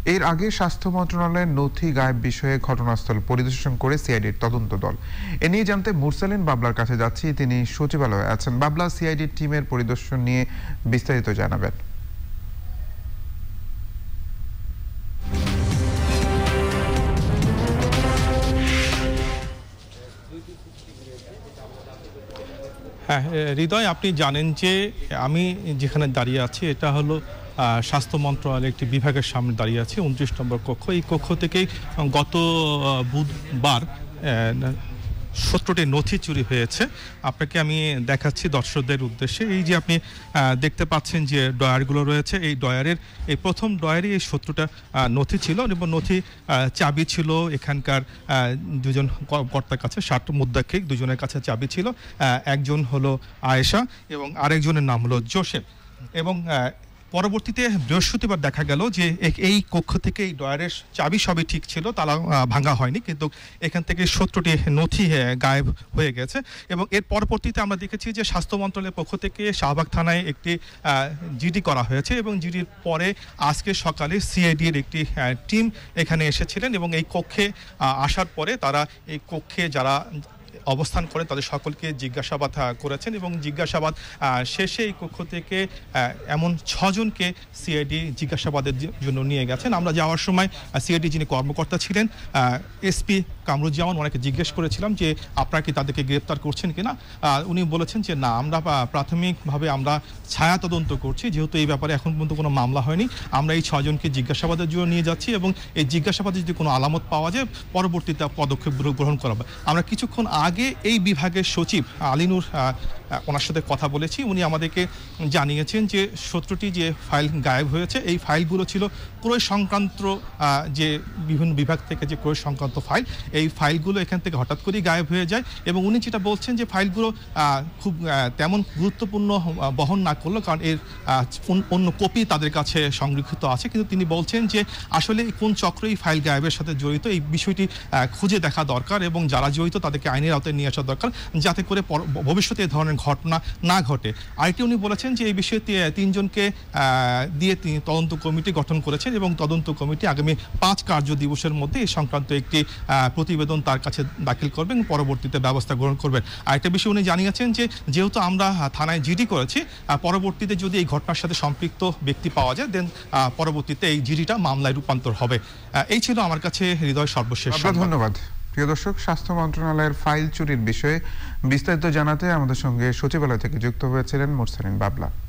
এর আগে স্বাস্থ্য মন্ত্রণালয়ের নথি গায়েব বিষয়ে ঘটনাস্থল পরিদর্শন করে সিআইডির তদন্ত দল। এ নিয়ে জানতে মুরসালিন বাবলার কাছে যাচ্ছি, তিনি সচিবালয়ে আছেন। বাবলা, সিআইডির টিমের পরিদর্শন নিয়ে বিস্তারিত জানাবেন। হ্যাঁ হৃদয়, আপনি জানেন যে আমি যেখানে দাঁড়িয়ে আছি এটা হলো স্বাস্থ্য মন্ত্রণালয়ের একটি বিভাগের সামনে দাঁড়িয়ে আছি, 29 নম্বর কক্ষ। এই কক্ষ থেকেই গত বুধবার 17টি নথি চুরি হয়েছে। আপনাকে আমি দেখাচ্ছি দর্শকদের উদ্দেশ্যে। এই যে আপনি দেখতে পাচ্ছেন যে ডয়ারগুলো রয়েছে, এই ডয়ারের এই প্রথম ডয়ারে এই 17টা নথি ছিল এবং নথি চাবি ছিল এখানকার দুজন কর্তার কাছে, 60 মুদ্রাক্ষিক দুজনের কাছে চাবি ছিল। একজন হলো আয়েশা এবং আরেকজনের নাম হলো জোসেফ। এবং পরবর্তীতে বৃহস্পতিবার দেখা গেল যে এই কক্ষ থেকে এই ডয়ারের চাবি সবই ঠিক ছিল, তালা ভাঙা হয়নি, কিন্তু এখান থেকে 17টি নথি গায়েব হয়ে গেছে। এবং এর পরবর্তীতে আমরা দেখেছি যে স্বাস্থ্য মন্ত্রণালয়ের পক্ষ থেকে শাহবাগ থানায় একটি জিডি করা হয়েছে এবং জিডির পরে আজকে সকালে সিআইডির একটি টিম এখানে এসেছিলেন এবং এই কক্ষে আসার পরে তারা এই কক্ষে যারা অবস্থান করে তাদের সকলকে জিজ্ঞাসাবাদ করেছেন এবং জিজ্ঞাসাবাদ শেষে এই কক্ষ থেকে এমন 6 জনকে সিআইডি জিজ্ঞাসাবাদের জন্য নিয়ে গেছেন। আমরা যাওয়ার সময় সিআইডি যিনি কর্মকর্তা ছিলেন এসপি কামরুজ্জামান, ওনাকে জিজ্ঞেস করেছিলাম যে আপনারা কি তাদেরকে গ্রেপ্তার করছেন কিনা। উনি বলেছেন যে না, আমরা প্রাথমিকভাবে আমরা ছায়া তদন্ত করছি, যেহেতু এই ব্যাপারে এখন পর্যন্ত কোনো মামলা হয়নি। আমরা এই 6 জনকে জিজ্ঞাসাবাদের জন্য নিয়ে যাচ্ছি এবং এই জিজ্ঞাসাবাদে যদি কোনো আলামত পাওয়া যায় পরবর্তীতে পদক্ষেপ গ্রহণ করা হবে। আমরা কিছুক্ষণ আগে এই বিভাগের সচিব আলিনুর ওনার সাথে কথা বলেছি। উনি আমাদেরকে জানিয়েছেন যে 17টি যে ফাইল গায়েব হয়েছে এই ফাইলগুলো ছিল ক্রয় সংক্রান্ত, যে বিভিন্ন বিভাগ থেকে যে ক্রয় সংক্রান্ত ফাইল, এই ফাইলগুলো এখান থেকে হঠাৎ করেই গায়েব হয়ে যায়। এবং উনি যেটা বলছেন যে ফাইলগুলো খুব তেমন গুরুত্বপূর্ণ বহন না করলো, কারণ এর অন্য কপি তাদের কাছে সংরক্ষিত আছে, কিন্তু তিনি বলছেন যে আসলে কোন চক্র এই ফাইল গায়েবের সাথে জড়িত এই বিষয়টি খুঁজে দেখা দরকার এবং যারা জড়িত তাদেরকে আইনের আওতায় নিয়ে আসা দরকার, যাতে করে ভবিষ্যতে এই ধরনের ঘটনা না ঘটে। আরেকটি উনি বলেছেন যে এই বিষয়ে 3 জনকে দিয়ে তিনি তদন্ত কমিটি গঠন করেছেন এবং তদন্ত কমিটি আগামী 5 কার্য দিবসের মধ্যে এই সংক্রান্ত একটি প্রতিবেদন তার কাছে দাখিল করবেন, পরবর্তীতে ব্যবস্থা গ্রহণ করবেন। আরেকটা বিষয় উনি জানিয়েছেন যে যেহেতু আমরা থানায় জিডি করেছি, পরবর্তীতে যদি এই ঘটনার সাথে সম্পৃক্ত ব্যক্তি পাওয়া যায় দেন পরবর্তীতে এই জিডিটা মামলায় রূপান্তর হবে। এই ছিল আমার কাছে হৃদয় সর্বশেষ। ধন্যবাদ। প্রিয় দর্শক, স্বাস্থ্য মন্ত্রণালয়ের ফাইল চুরির বিষয়ে বিস্তারিত জানাতে আমাদের সঙ্গে সচিবালয় থেকে যুক্ত হয়েছিলেন মুরসালিন বাবলা।